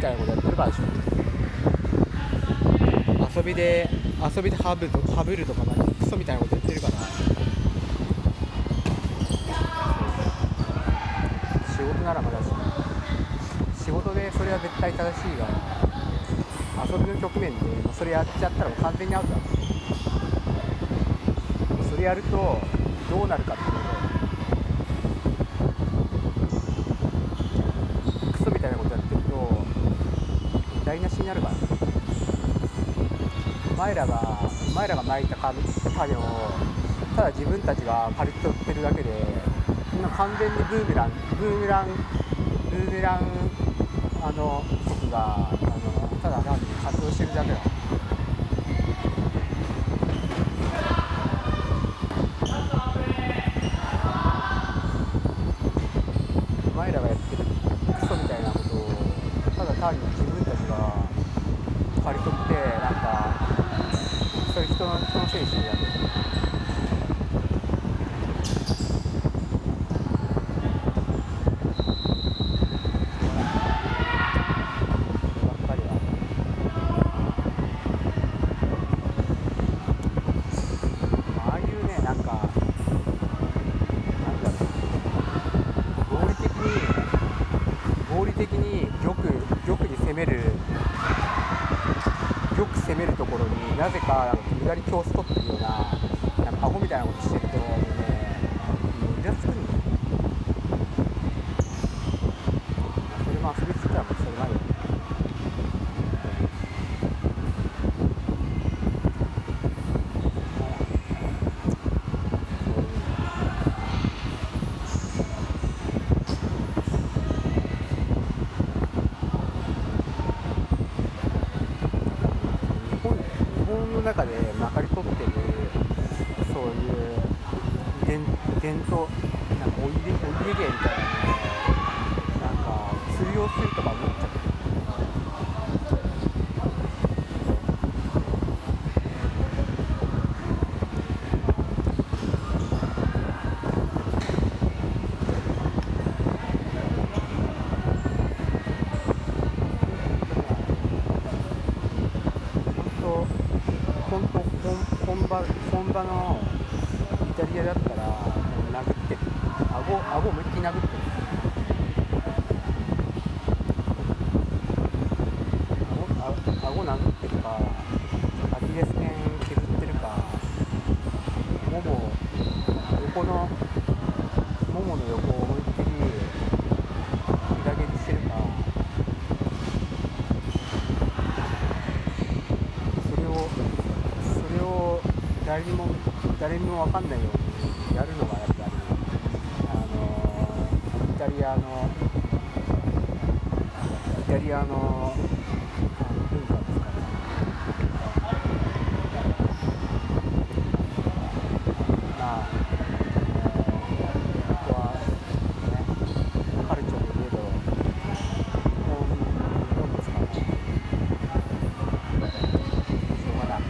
たいなことやってるからでしょ。遊びでハブるとかなんかクソみたいなことやってるから。仕事ならまだし、仕事でそれは絶対正しいが、遊びの局面でもうそれやっちゃったらもう完全にアウトだ。それやるとどうなるかっていうと、クソみたいなことやってると台無しになるから。お前らが巻いた種をただ自分たちが刈り取ってるだけで、完全にブーメラン速がただ単に活動してるだけだ。お前らがやってるクソみたいなことをただ単に自分たちが刈り取ってなんかそういう人のせいにしてるだけ。攻めるところになぜか無駄に教室取ってるようなアホみたいなことしてるとね、イラつくんだよ。それも遊びつったらもうそれまで。日本の中でまかり取ってるそういう伝統なんかお家芸みたいなのでなんか通用するとか思っちゃってる。本場のイタリアだったら殴ってる。顎思いっきり殴ってる。顎殴ってるか、アキレス腱削ってるか、横のももの横を思いっきり膝蹴りしてるか、それを誰にも分かんないようにやるのがやっぱりイタリアの文化ですからね。まあここはねカルチャーで言えど日本ですからね。しょうがない。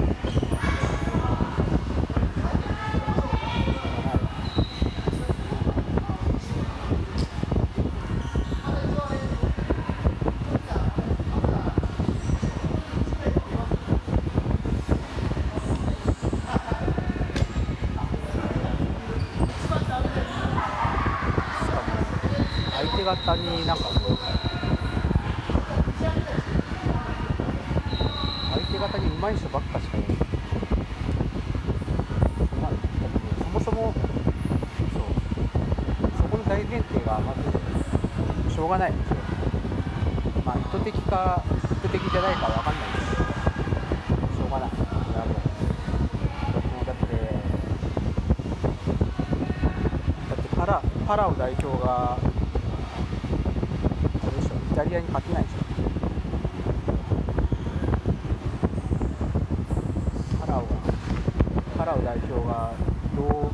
相手方になんか相手方に上手い人ばっかしかいない。そもそもそこの大前提がまずしょうがないんですよ。まあ意図的か意図的じゃないかわかんないですけど、しょうがない。もうだってパラオ代表がイタリアに勝てないでしょ。パラオ代表がどう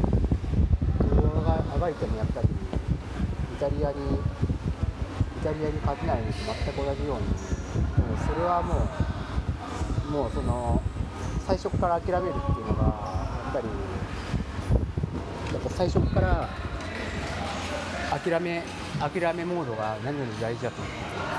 あがいてもやっぱりイタリアに勝てないのと全く同じように、それはもうその最初から諦めるっていうのがやっぱ最初から諦めモードが何より大事だと思ってて。